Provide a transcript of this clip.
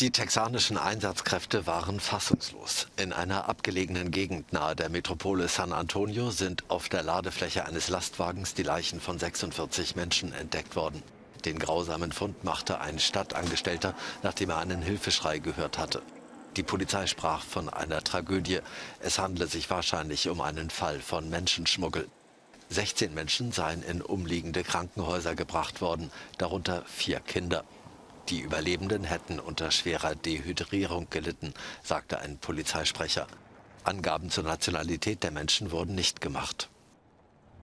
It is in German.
Die texanischen Einsatzkräfte waren fassungslos. In einer abgelegenen Gegend nahe der Metropole San Antonio sind auf der Ladefläche eines Lastwagens die Leichen von 46 Menschen entdeckt worden. Den grausamen Fund machte ein Stadtangestellter, nachdem er einen Hilfeschrei gehört hatte. Die Polizei sprach von einer Tragödie. Es handle sich wahrscheinlich um einen Fall von Menschenschmuggel. 16 Menschen seien in umliegende Krankenhäuser gebracht worden, darunter 4 Kinder. Die Überlebenden hätten unter schwerer Dehydrierung gelitten, sagte ein Polizeisprecher. Angaben zur Nationalität der Menschen wurden nicht gemacht.